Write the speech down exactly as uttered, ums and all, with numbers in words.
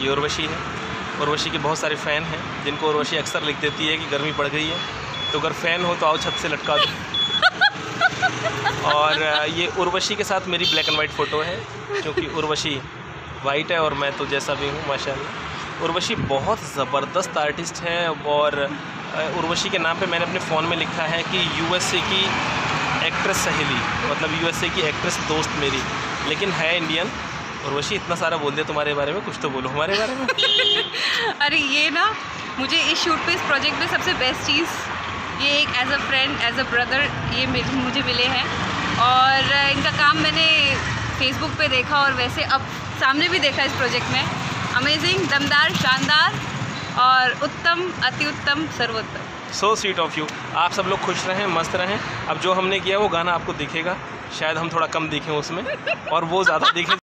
ये उर्वशी है। उर्वशी के बहुत सारे फ़ैन हैं जिनको उर्वशी अक्सर लिख देती है कि गर्मी पड़ गई है, तो अगर फ़ैन हो तो आओ छत से लटका दो। और ये उर्वशी के साथ मेरी ब्लैक एंड वाइट फ़ोटो है, क्योंकि उर्वशी वाइट है और मैं तो जैसा भी हूँ माशाल्लाह। उर्वशी बहुत ज़बरदस्त आर्टिस्ट है और उर्वशी के नाम पे मैंने अपने फ़ोन में लिखा है कि यूएसए की एक्ट्रेस सहेली, मतलब यूएसए की एक्ट्रेस दोस्त मेरी, लेकिन है इंडियन। उर्वशी इतना सारा बोल दिया तुम्हारे बारे में, कुछ तो बोलो हमारे बारे में। अरे ये ना, मुझे इस शूट पे, इस प्रोजेक्ट पे सबसे बेस्ट चीज़ ये एक as a friend, as a brother ये मुझे मिले हैं। और इनका काम मैंने फेसबुक पे देखा और वैसे अब सामने भी देखा इस प्रोजेक्ट में। अमेजिंग, दमदार, शानदार और उत्तम, अति उत्तम, सर्वोत्तम। So sweet of you. आप सब लोग खुश रहें, मस्त रहें। अब जो हमने किया वो गाना आपको दिखेगा, शायद हम थोड़ा कम दिखें उसमें और वो ज़्यादा दिखें।